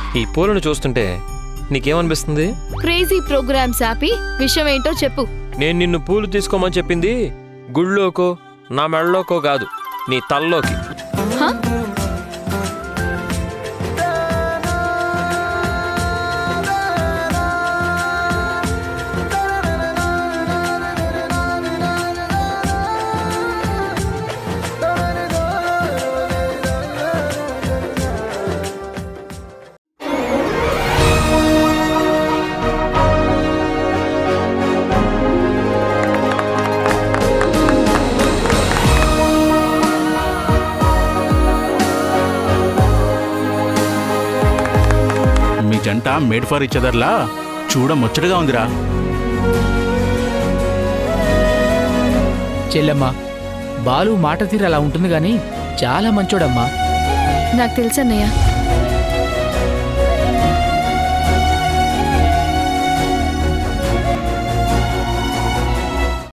ఈ పూలను చూస్తుంటే నీకేమనిపిస్తుంది? క్రేజీ ప్రోగ్రామ్స్ ఆపి విషయం ఏంటో చెప్పు. నేను నిన్ను పూలు తీసుకోమని చెప్పింది గుళ్ళోకో నా మెళ్ళలోకో కాదు, నీ తల్లోకి. జంట మేడ్ ఫర్ ఈచ్ అదర్లా చూడ ముచ్చటగా ఉందిరా. చెల్లెమ్మా, బాలు మాట తీరు అలా ఉంటుంది గాని చాలా మంచోడమ్మా. నాకు తెలుసన్నయ్య.